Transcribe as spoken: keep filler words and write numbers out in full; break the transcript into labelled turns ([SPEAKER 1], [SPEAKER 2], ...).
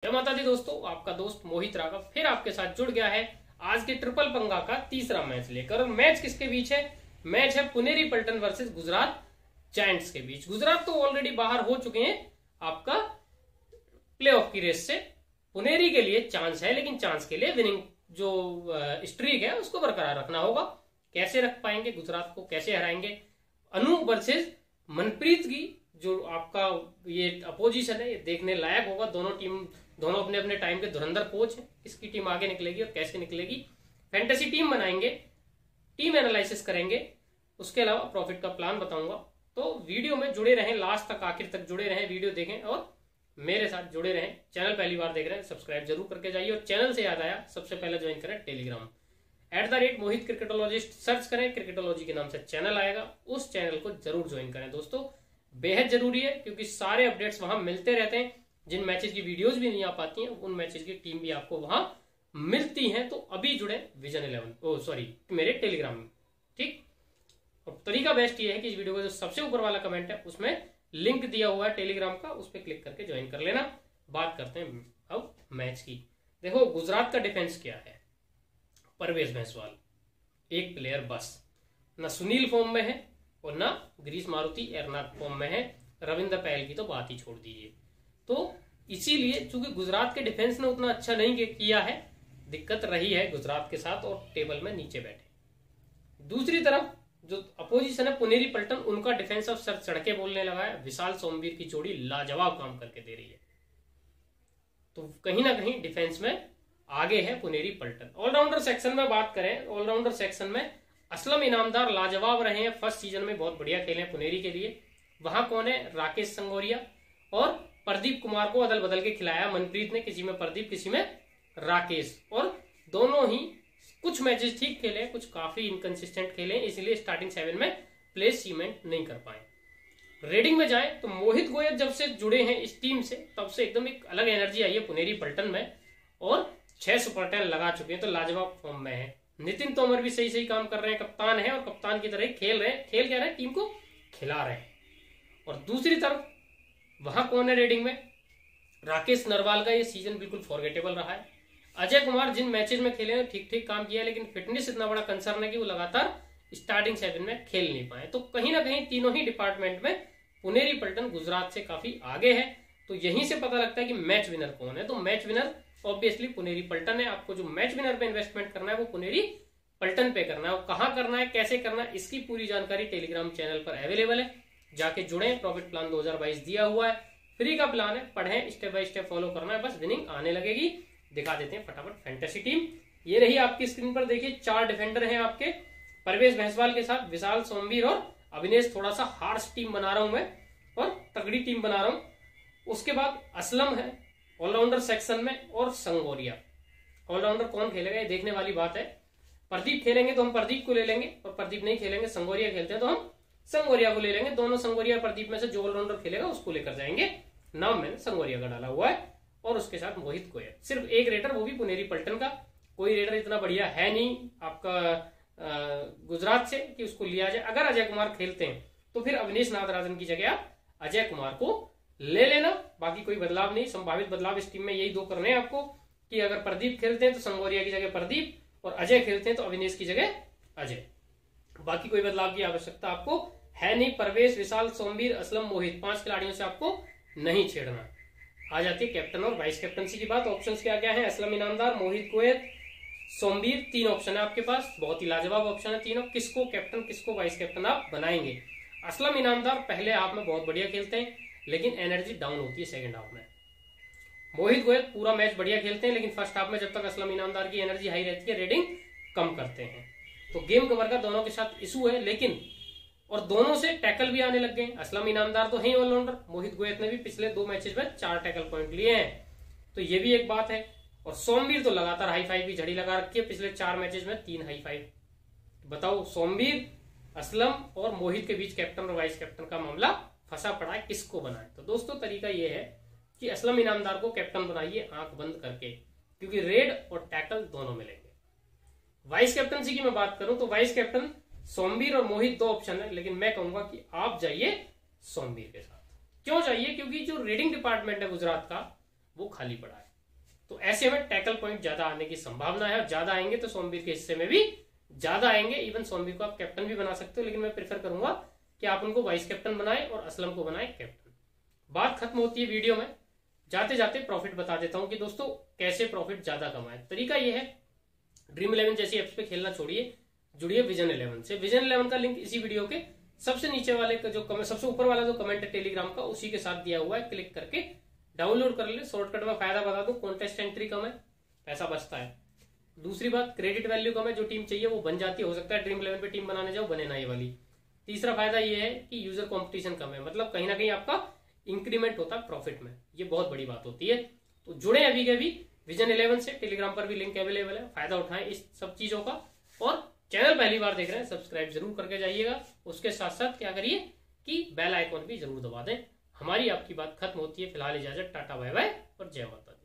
[SPEAKER 1] जय माता दी दोस्तों, आपका दोस्त मोहित राघव फिर आपके साथ जुड़ गया है आज के ट्रिपल पंगा का तीसरा मैच लेकर। और मैच किसके बीच है? मैच है पुनेरी पल्टन वर्सेस गुजरात जायंट्स के बीच। गुजरात तो ऑलरेडी बाहर हो चुके हैं आपका प्लेऑफ की रेस से। पुनेरी के लिए चांस है, लेकिन चांस के लिए विनिंग जो स्ट्रीक है उसको बरकरार रखना होगा। कैसे रख पाएंगे? गुजरात को कैसे हराएंगे? अनु वर्सेस मनप्रीत की जो आपका ये अपोजिशन है, ये देखने लायक होगा। दोनों टीम दोनों अपने अपने टाइम के धुरंधर कोच हैं। किसकी टीम आगे निकलेगी और कैसे निकलेगी? फैंटेसी टीम बनाएंगे, टीम एनालिसिस करेंगे, उसके अलावा प्रॉफिट का प्लान बताऊंगा। तो वीडियो में जुड़े रहें, लास्ट तक आखिर तक जुड़े रहें, वीडियो देखें और मेरे साथ जुड़े रहें। चैनल पहली बार देख रहे हैं सब्सक्राइब जरूर करके जाइए। और चैनल से याद आया, सबसे पहले ज्वाइन करें Telegram at the rate Mohit cricketologist search करें, क्रिकेटोलॉजी के नाम से चैनल आएगा, उस चैनल को जरूर ज्वाइन करें दोस्तों। बेहद जरूरी है क्योंकि सारे अपडेट्स वहां मिलते रहते हैं। जिन मैचेस की वीडियोस भी नहीं आ पाती हैं उन मैचेस की टीम भी आपको वहां मिलती है। तो अभी जुड़े विजन इलेवन ओ सॉरी मेरे टेलीग्राम में, ठीक। और तरीका बेस्ट ये है कि इस वीडियो का जो सबसे ऊपर वाला कमेंट है उसमें लिंक दिया हुआ है टेलीग्राम का, उस पर क्लिक करके ज्वाइन कर लेना। बात करते हैं अब मैच की। देखो गुजरात का डिफेंस क्या है। परवेज भैंसवाल एक प्लेयर बस, न सुनील फॉर्म में है और ना ग्रीस मारुति एरनाथ फॉर्म में है। रविंद्र पहल की तो बात ही छोड़ दीजिए। तो इसीलिए चूंकि गुजरात के डिफेंस ने उतना अच्छा नहीं किया है, दिक्कत रही है गुजरात के साथ और टेबल में नीचे बैठे। दूसरी तरफ जो अपोजिशन है पुनेरी पल्टन, उनका डिफेंस अब सर चढ़के बोलने लगा है। विशाल सोमवीर की जोड़ी लाजवाब काम करके दे रही है। तो कहीं ना कहीं डिफेंस में आगे है पुनेरी पल्टन। ऑलराउंडर सेक्शन में बात करें, ऑलराउंडर सेक्शन में असलम इनामदार लाजवाब रहे हैं। फर्स्ट सीजन में बहुत बढ़िया खेले हैं पुनेरी के लिए। वहां कौन है? राकेश संगोरिया और प्रदीप कुमार को अदल बदल के खिलाया मनप्रीत ने, किसी में प्रदीप किसी में राकेश। और दोनों ही कुछ मैचेस ठीक खेले, कुछ काफी इनकंसिस्टेंट खेले, इसलिए स्टार्टिंग सेवन में प्लेस सीमेंट नहीं कर पाए। रेडिंग में जाए तो मोहित गोयल जब से जुड़े हैं इस टीम से तब से एकदम एक अलग एनर्जी आई है पुनेरी पल्टन में और छह सुपर टेन लगा चुके हैं, तो लाजवाब फॉर्म में है। नितिन तोमर भी सही सही काम कर रहे हैं, कप्तान है और कप्तान की तरह ही खेल रहे हैं। खेल क्या रहे हैं? टीम को खिला रहे हैं। और दूसरी तरफ वहां कौन है रेडिंग में? राकेश नरवाल का ये सीजन बिल्कुल फॉरगेटेबल रहा है। अजय कुमार जिन मैचेस में खेले ठीक ठीक काम किया, लेकिन फिटनेस इतना बड़ा कंसर्न है कि वो लगातार स्टार्टिंग सेवन में खेल नहीं पाए। तो कहीं ना कहीं तीनों ही डिपार्टमेंट में पुनेरी पल्टन गुजरात से काफी आगे है। तो यहीं से पता लगता है कि मैच विनर कौन है। तो match winner obviously Puneri Paltan है। आपको जो मैच विनर पे इन्वेस्टमेंट करना है वो पुनेरी पल्टन पे करना है। वो कहां करना है, कैसे करना है, इसकी पूरी जानकारी टेलीग्राम चैनल पर अवेलेबल है, जाके जुड़े। प्रॉफिट प्लान दो हज़ार बाईस दिया हुआ है, फ्री का प्लान है, पढ़ें, स्टेप बाय स्टेप फॉलो करना है, बस विनिंग आने लगेगी। दिखा देते हैं फटाफट फैंटेसी टीम। ये रही आपकी स्क्रीन पर, देखिए चार डिफेंडर हैं आपके परवेज भैंसवाल के साथ विशाल सोमवीर और अविनेश। थोड़ा सा हार्श टीम बना रहा हूं मैं और तगड़ी टीम बना रहा हूं। उसके बाद असलम है ऑलराउंडर सेक्शन में और संगोरिया। ऑलराउंडर कौन खेलेगा ये देखने वाली बात है। प्रदीप खेलेंगे तो हम प्रदीप को ले लेंगे, और प्रदीप नहीं खेलेंगे, संगोरिया खेलते हैं तो हम संगोरिया को ले लेंगे। दोनों संगोरिया प्रदीप में से जो ऑलराउंडर खेलेगा उसको लेकर जाएंगे। नाम मैंने संगोरिया का डाला हुआ है और उसके साथ मोहित गोयल। सिर्फ एक रेडर, वो भी पुनेरी पल्टन का। कोई रेडर इतना बढ़िया है नहीं आपका गुजरात से कि उसको लिया जाए। अगर अजय कुमार खेलते हैं तो फिर अविनेश नागराजन की जगह आप अजय कुमार को ले लेना। बाकी कोई बदलाव नहीं। संभावित बदलाव इस टीम में यही दो करने हैं आपको कि अगर प्रदीप खेलते हैं तो संगोरिया की जगह प्रदीप और अजय खेलते हैं तो अविनेश की जगह अजय। बाकी कोई बदलाव की आवश्यकता आपको है नहीं। परवेश, विशाल, सोमवीर, असलम, मोहित, पांच खिलाड़ियों से आपको नहीं छेड़ना। आ जाती है कैप्टन और वाइस कैप्टनसी की बात। ऑप्शंस क्या क्या है? असलम इनामदार, मोहित गोयल, सोमवीर, तीन ऑप्शन है आपके पास। बहुत ही लाजवाब ऑप्शन है तीनों। किसको कैप्टन किसको वाइस कैप्टन आप बनाएंगे? असलम इनामदार पहले हाफ में बहुत बढ़िया खेलते हैं, लेकिन एनर्जी डाउन होती है सेकंड हाफ में। मोहित गोयल पूरा मैच बढ़िया खेलते हैं, लेकिन फर्स्ट हाफ में जब तक असलम इनामदार की एनर्जी हाई रहती है रेडिंग कम करते हैं। तो गेम कवर का दोनों के साथ इशू है, लेकिन और दोनों से टैकल भी आने लग गए। असलम इनामदार तो है ऑलराउंडर, मोहित गोयल ने भी पिछले दो मैचेस में चार टैकल पॉइंट लिए हैं, तो ये भी एक बात है। और सोमवीर तो लगातार हाई फाइव की झड़ी लगा रखी है, पिछले चार मैचेस में तीन हाई फाइव। बताओ सोमवीर, असलम और मोहित के बीच कैप्टन और वाइस कैप्टन का मामला फंसा पड़ा है, किसको बनाए? तो दोस्तों तरीका यह है कि असलम इनामदार को कैप्टन बनाइए आंख बंद करके, क्योंकि रेड और टैकल दोनों मिलेंगे। वाइस कैप्टनसी की मैं बात करूं तो वाइस कैप्टन सोमवीर और मोहित दो ऑप्शन है, लेकिन मैं कहूंगा कि आप जाइए सोमवीर के साथ। क्यों चाहिए? क्योंकि जो रीडिंग डिपार्टमेंट है गुजरात का वो खाली पड़ा है। तो ऐसे में टैकल पॉइंट ज्यादा आने की संभावना है, और ज्यादा आएंगे तो सोमवीर के हिस्से में भी ज्यादा आएंगे। इवन सोमवीर को आप कैप्टन भी बना सकते हो, लेकिन मैं प्रेफर करूंगा कि आप उनको वाइस कैप्टन बनाए और असलम को बनाए कैप्टन। बात खत्म होती है वीडियो में, जाते जाते प्रॉफिट बता देता हूं कि दोस्तों कैसे प्रॉफिट ज्यादा कमाए। तरीका यह है, ड्रीम इलेवन जैसी एप्स पे खेलना छोड़िए, जुड़िए विजन इलेवन से। विजन इलेवन का लिंक इसी वीडियो के सबसे नीचे वाले का जो कमेंट, सबसे ऊपर वाला जो कमेंट है टेलीग्राम का, उसी के साथ दिया हुआ है, क्लिक करके डाउनलोड कर ले। शॉर्टकट में फायदा बता दूं, कॉन्टेस्ट एंट्री कम है, पैसा बचता है। दूसरी बात, क्रेडिट वैल्यू कम है, जो टीम चाहिए वो बन जाती है। हो सकता है ड्रीम इलेवन पे टीम बनाने जाओ, बने ना ये वाली। तीसरा फायदा ये है कि यूजर कंपटीशन कम है, मतलब कहीं ना कहीं आपका इंक्रीमेंट होता है प्रॉफिट में, ये बहुत बड़ी बात होती है। तो जुड़े अभी के अभी विजन इलेवन से, टेलीग्राम पर भी लिंक अवेलेबल है, फायदा उठाएं इस सब चीजों का। और चैनल पहली बार देख रहे हैं, सब्सक्राइब जरूर करके जाइएगा। उसके साथ साथ क्या करिए कि बेल आइकॉन भी जरूर दबा दें। हमारी आपकी बात खत्म होती है, फिलहाल इजाजत, टाटा बाय बाय और जय माता दी।